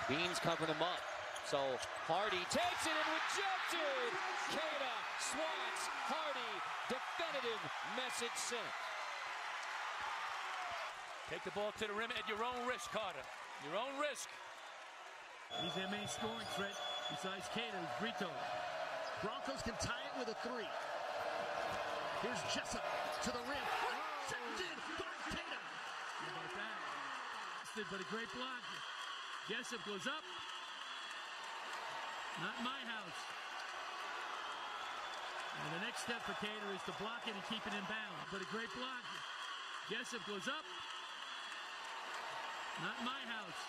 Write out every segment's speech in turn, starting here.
Beans covering him up. So Hardy takes it and rejected. Queta swats. Hardy, definitive message sent. Take the ball to the rim at your own risk, Carter. Your own risk. He's their main scoring threat besides Queta, who's Brito. Broncos can tie it with a three. Here's Jessup to the rim. Rejected by Queta. How about that? But a great block. Jessup goes up. Not in my house. And the next step for Queta is to block it and keep it in bounds. But a great block. Jessup goes up. Not in my house.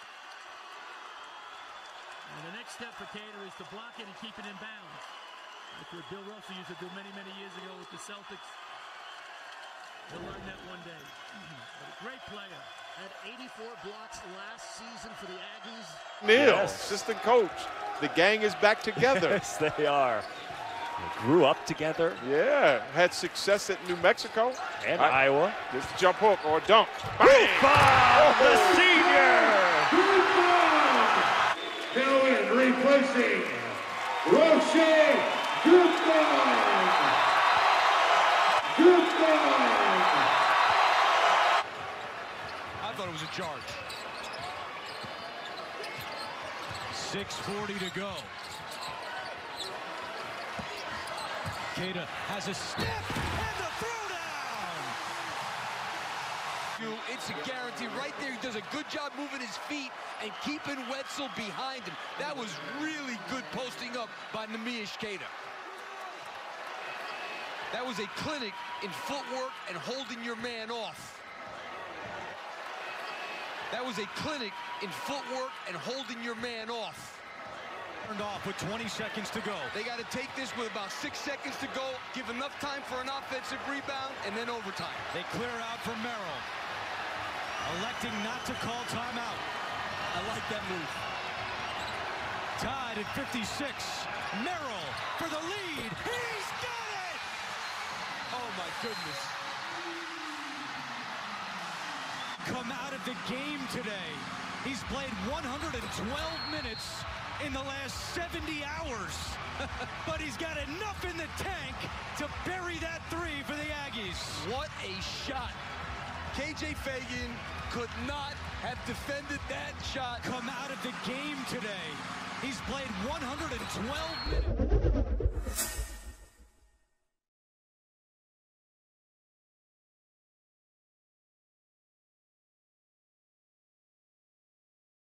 And the next step for Queta is to block it and keep it in bounds. Like what Bill Russell used to do many, many years ago with the Celtics. He'll learn that one day. But a great player. Had 84 blocks last season for the Aggies. Neil, Yes. assistant coach. The gang is back together. Yes, they are. They grew up together. Yeah, had success at New Mexico. And Iowa. This jump hook or dunk. Bob, the senior! Now in replacing Roche Goodbye. I thought it was a charge. 6:40 to go. Queta has a step and the throwdown. It's a guarantee right there. He does a good job moving his feet and keeping Wetzel behind him. That was really good posting up by Neemias Queta. That was a clinic in footwork and holding your man off. That was a clinic in footwork and holding your man off. Turned off with 20 seconds to go. They got to take this with about 6 seconds to go, give enough time for an offensive rebound, and then overtime. They clear out for Merrill. Electing not to call timeout. I like that move. Tied at 56. Merrill for the lead. He's got it! Oh, my goodness. Come out of the game today. He's played 112 minutes in the last 70 hours. But he's got enough in the tank to bury that three for the Aggies. What a shot. KJ Fagan could not have defended that shot. Come out of the game today. He's played 112 minutes.